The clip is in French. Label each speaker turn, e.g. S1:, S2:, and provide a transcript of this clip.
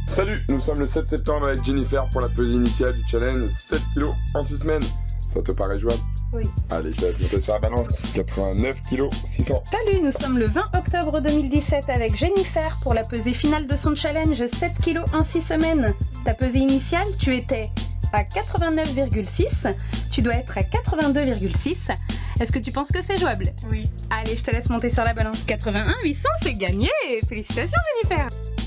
S1: Salut, nous sommes le 7 septembre avec Jennifer pour la pesée initiale du challenge 7 kg en 6 semaines. Ça te paraît jouable?
S2: Oui.
S1: Allez, je te laisse monter sur la balance. 89 kg 600.
S2: Salut, nous sommes le 20 octobre 2017 avec Jennifer pour la pesée finale de son challenge 7 kg en 6 semaines. Ta pesée initiale, tu étais à 89,6, tu dois être à 82,6. Est-ce que tu penses que c'est jouable?
S3: Oui.
S2: Allez, je te laisse monter sur la balance. 81 800, c'est gagné! Félicitations Jennifer!